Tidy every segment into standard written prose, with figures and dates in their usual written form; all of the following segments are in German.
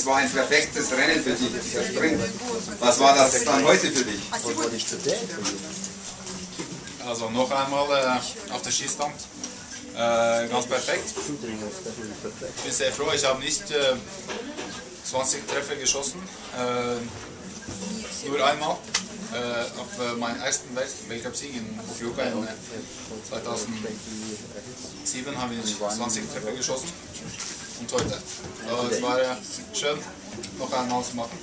war ein perfektes Rennen für dich, dieser Sprint. Was war das dann heute für dich? Also noch einmal auf der Schießstand. Ganz perfekt. Ich bin sehr froh, ich habe nicht 20 Treffer geschossen. Nur einmal. Auf meinen ersten Weltcup-Sieg in Fukuoka in 2007 habe ich 20 Treffer geschossen. Und heute. Also es war schön, noch einmal zu machen.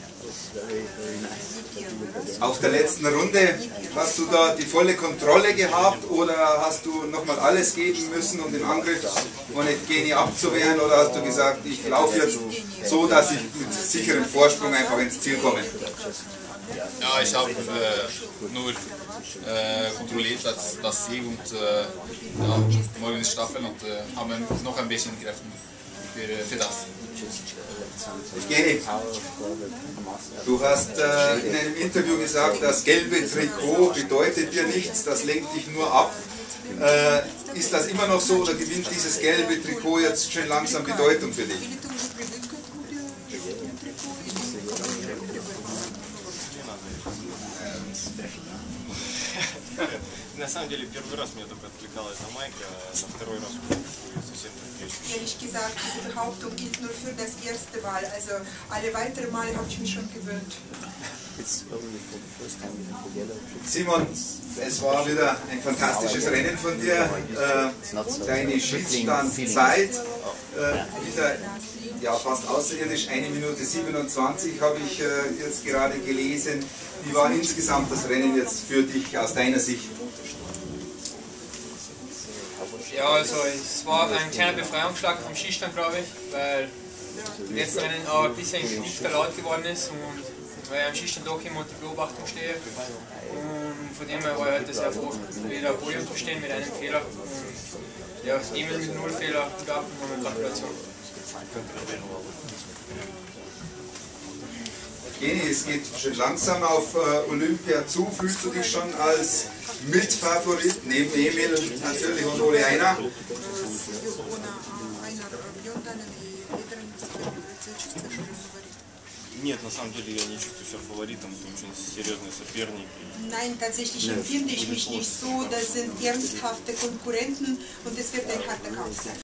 Auf der letzten Runde, hast du da die volle Kontrolle gehabt oder hast du nochmal alles geben müssen, um den Angriff von Evgeny abzuwehren, oder hast du gesagt, ich laufe jetzt so, dass ich mit sicherem Vorsprung einfach ins Ziel komme? Ja, ich habe nur kontrolliert das Sieg und ja, morgen ist Staffel und haben noch ein bisschen Kräfte für das. Evgeny, du hast in einem Interview gesagt, das gelbe Trikot bedeutet dir nichts, das lenkt dich nur ab. Ist das immer noch so oder gewinnt dieses gelbe Trikot jetzt schon langsam Bedeutung für dich? На самом деле, первый раз меня только отвлекала эта майка, на второй раз совсем так. Ehrlich gesagt, diese Behauptung gilt nur für das erste Mal. Also alle weiteren Male habe ich mich schon gewöhnt. Simon, es war wieder ein fantastisches Rennen von dir. Deine Schießstandzeit wieder ja, fast außerirdisch, 1 Minute 27 habe ich jetzt gerade gelesen. Wie war insgesamt das Rennen jetzt für dich aus deiner Sicht? Ja, also es war ein kleiner Befreiungsschlag vom Schießstand, glaube ich, weil jetzt Rennen auch ein bisschen nicht laut geworden ist und weil ich am Schießstand doch immer unter Beobachtung stehe. Und von dem her war ich heute sehr froh, wieder am Podium zu stehen mit einem Fehler. Und ja, Emil mit 0 Fehler gab und eine Gratulation. Evgeny, es geht schon langsam auf Olympia zu. Fühlst du dich schon als Mitfavorit neben Emil und natürlich und Ole Einer? Нет, на самом деле я не чувствую себя фаворитом, это очень серьезный соперник. Nein, tatsächlich empfinde ich mich nicht so. Das sind ernsthafte Konkurrenten und es wird ein harter Kampf sein.